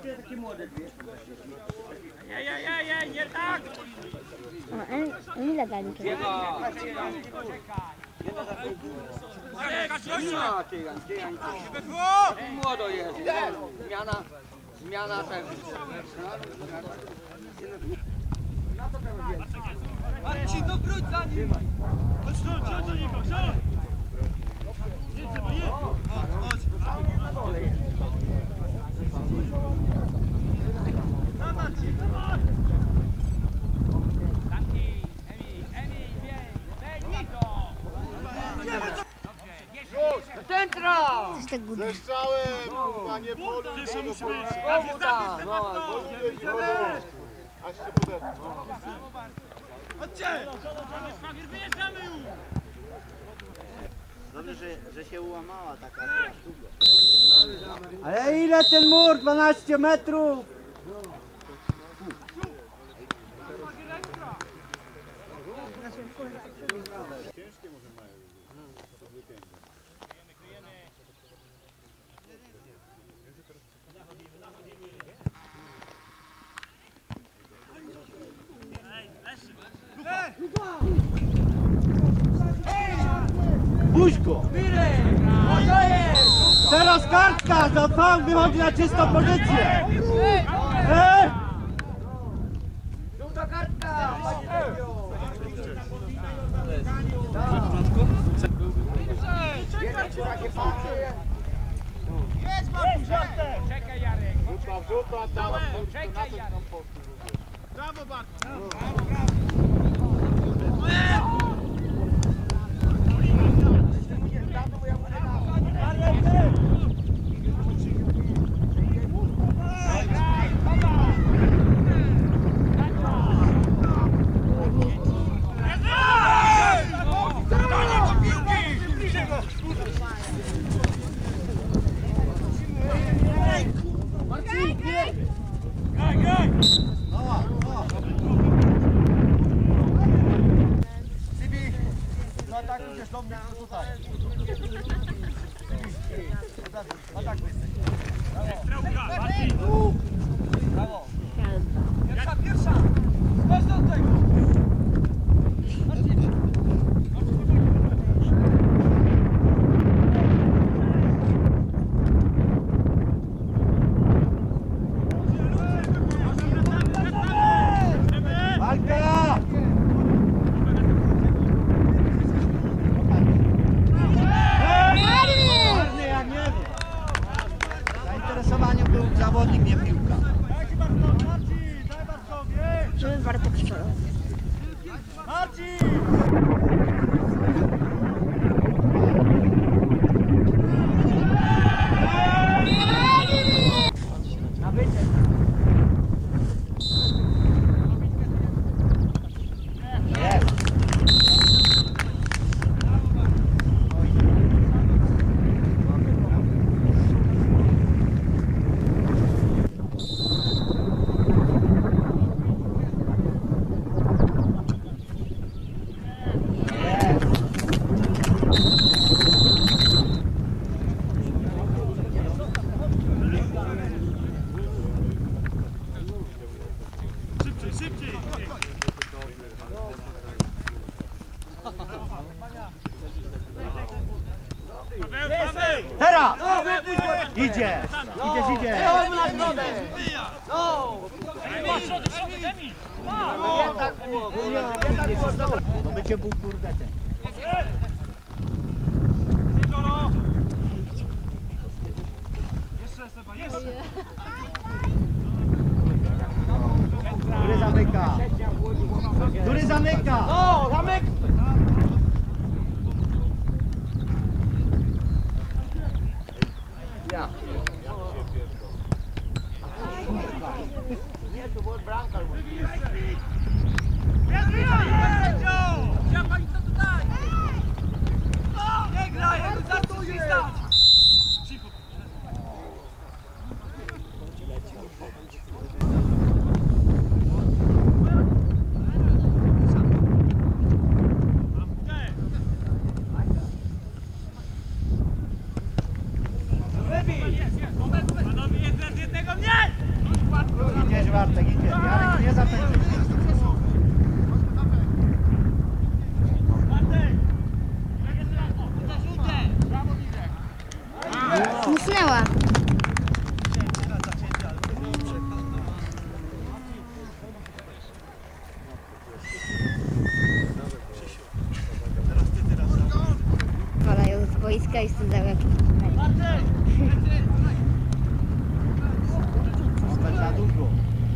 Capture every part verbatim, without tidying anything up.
takie młode dwie. Jej, jej, jej, nie tak! O, Emila dali to. No, tygan, tygan. Młodo jest. Zmiana, zmiana tego. Marcin, no wróć za nim! Chodź tu, chodź do niego, chodź! Jedź, chyba, jedź! Chodź, chodź! Na Marcin, dawaj! Zamknij, Emil, Emil, bieg, bieg, go! Do centra! Coś tak gubi. Zeszczałem, panie polu. Jeszcze musi być! Woda, no. Aż się podepnę. Chodźcie! Szwagier, wyjeżdżamy już! Dobrze, że, że się ułamała taka. Ale ile ten mur? dwanaście metrów! Ciężkie może mają. Buźko! Teraz kartka! Za faul wychodzi na czystą pozycję! E? Żółta kartka! Czekaj, Jarek! Rzuta, rzuta, dała. Czekaj, Jarek! Brawo, Bartka! Pierwsza, pierwsza! Chodź do tego! Walka! Czarny, ja nie wiem. Zainteresowaniem był zawodnik, nie piłka. Żeby Bartek strzelał. Szybciej, szybciej! Teraz! Idzie! Idziesz, idziesz! To będzie był kurde ten. Jeszcze Seba, jeszcze! Który zamyka? Który zamyka? O, zamek! Ja. Nie, to był bramka. Ja pani co tutaj? Nie graj, jak zaczął się stać! Cicho. Panowie, jeden z jednego mnie! Bartek, idzie. Jarek, nie zapędzi. Musnęła. Walają z boiska i studzały jak Zostać za długo.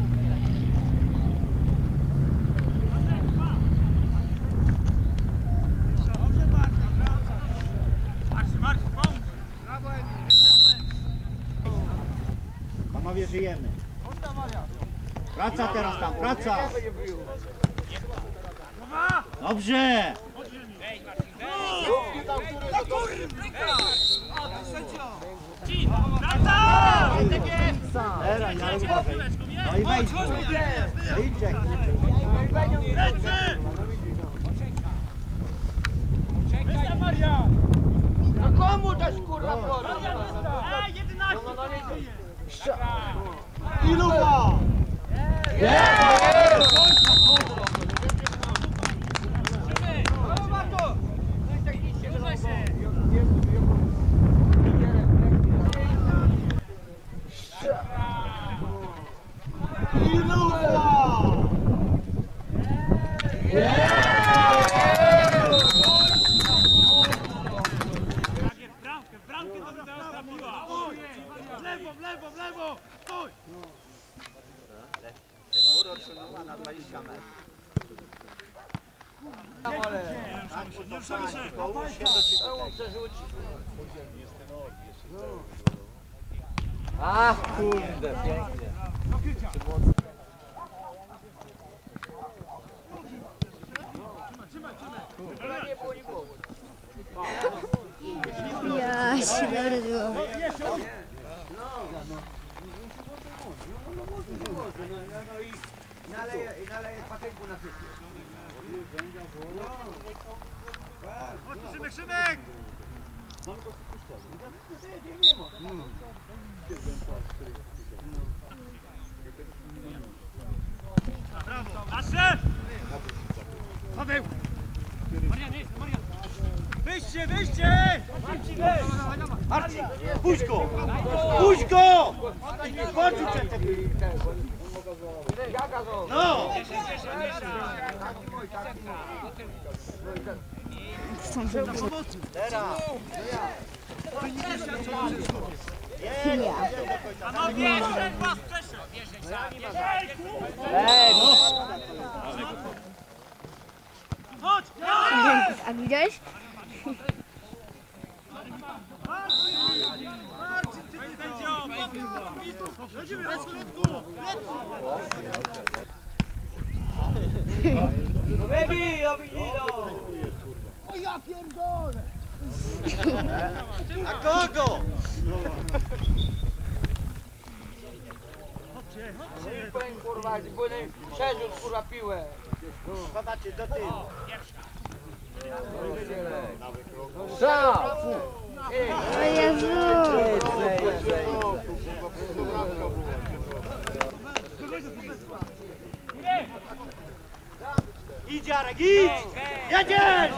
Panowie, żyjemy. Praca teraz tam, praca. Dobrze. Teraz, ja uważaj. No i wejdź. Wyjdźcie. No komu dać kurwa porę? Ej, jedenaście! Iluwa! Bramkę, bramkę to by teraz trafiła! W lewo, w lewo, w lewo! Stój! Ten mur odsunęła na dwadzieścia metrów. Nie ruszamy się! Połóż się do ciebie. Ach kurde, pięknie. ja się narodziłam. Naleję, naleję patynku na wszystko. Chodź, Szymek, Szymek! Brawo! Nasze! Paweł! Marian, jest, Marian! Wyjście, wyjście! Marcin, puść go! Puść go! Skoczył przed tym. No! Teraz! Ja. Panowie, przed was przeszedł! Ej, Chodź! A widziałeś? Marcin, ty nie będzie! Chodzimy na środku! Baby, obidino! A kogo? Kurwa, przerzut kurwa piłę. Chowacie do tyłu. Strzał! O Jezu! Idź, Jarek, idź! Jedziesz!